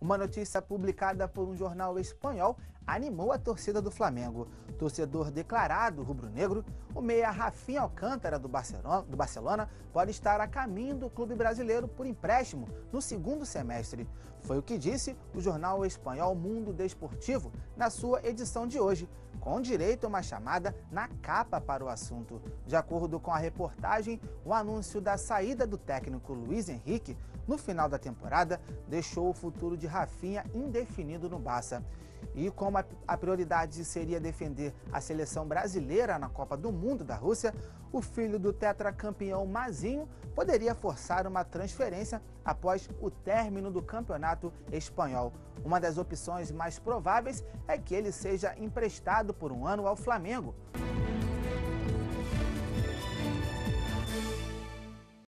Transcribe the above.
Uma notícia publicada por um jornal espanhol animou a torcida do Flamengo. Torcedor declarado rubro-negro, o meia Rafinha Alcântara do Barcelona pode estar a caminho do clube brasileiro por empréstimo no segundo semestre. Foi o que disse o jornal espanhol Mundo Desportivo na sua edição de hoje, com direito a uma chamada na capa para o assunto. De acordo com a reportagem, o anúncio da saída do técnico Luiz Henrique no final da temporada deixou o futuro de Rafinha indefinido no Barça. E como a prioridade seria defender a seleção brasileira na Copa do Mundo da Rússia, o filho do tetracampeão Mazinho poderia forçar uma transferência após o término do campeonato espanhol. Uma das opções mais prováveis é que ele seja emprestado por um ano ao Flamengo.